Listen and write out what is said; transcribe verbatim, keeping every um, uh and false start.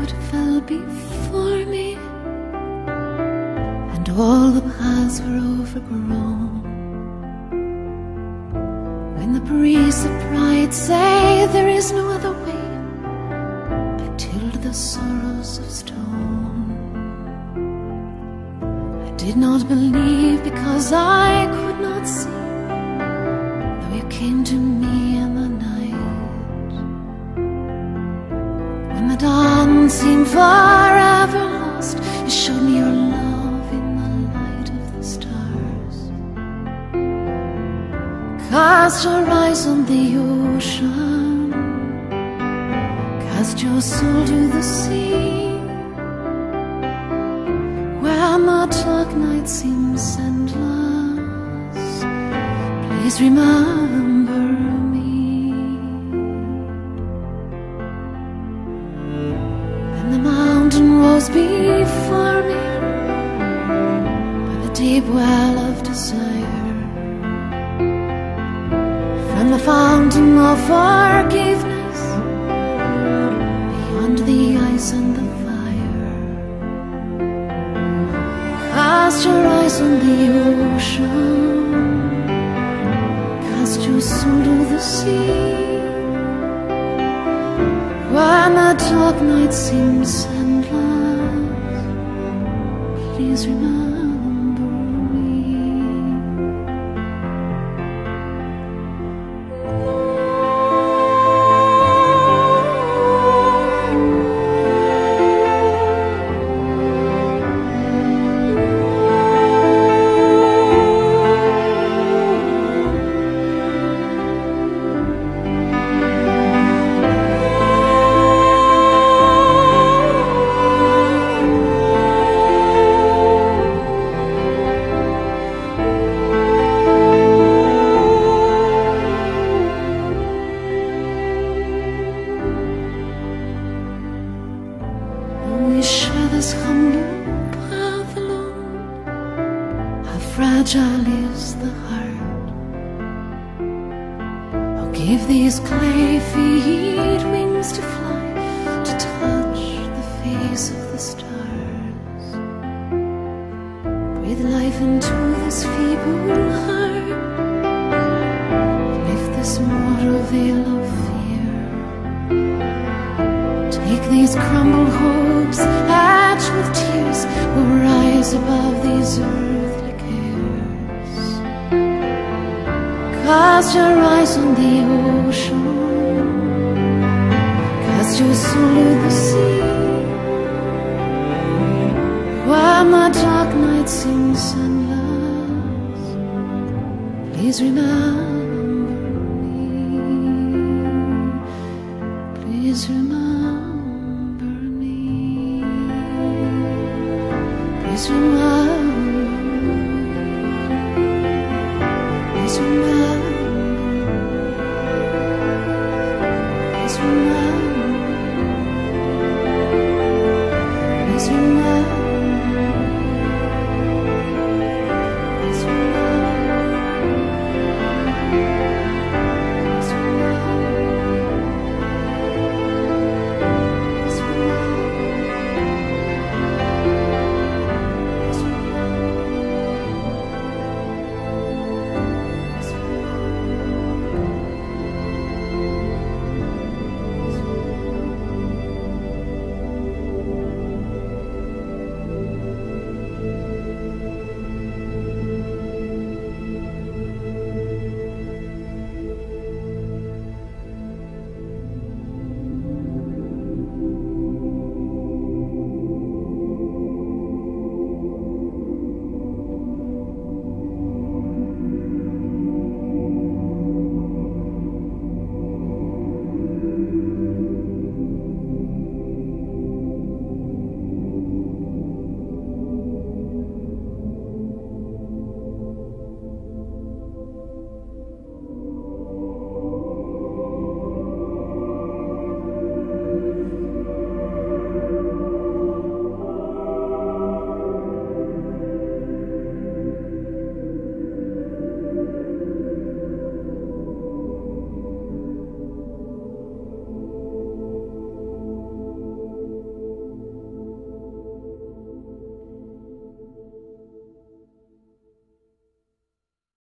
cloud fell before me, and all the paths were overgrown. When the priests of pride say there is no other way, I tilled the sorrows of stone. I did not believe because I could not see, though you came to me in the night. When the dawn seemed forever lost, you showed me your love in the light of the stars. Cast your eyes on the ocean, cast your soul to the sea, where the dark night seems endless. Please remember me. Then the mountain rose before me by the deep well of desire. From the fountain of forgiveness, beyond the ice and the fire. Cast your eyes on the ocean, cast your soul to the sea, when the dark night seems endless. Please remember me. We share this humble path alone. How fragile is the heart. Oh, give these clay feet wings to fly, to touch the face of the stars. Breathe life into this feeble heart, lift this mortal veil of fear. Take these crumbled hopes, etched with tears, will rise above these earthly cares. Cast your eyes on the ocean, cast your soul to the sea, when the dark night seems endless. Please remember me. Please remember. Please remember, please remember, please remember.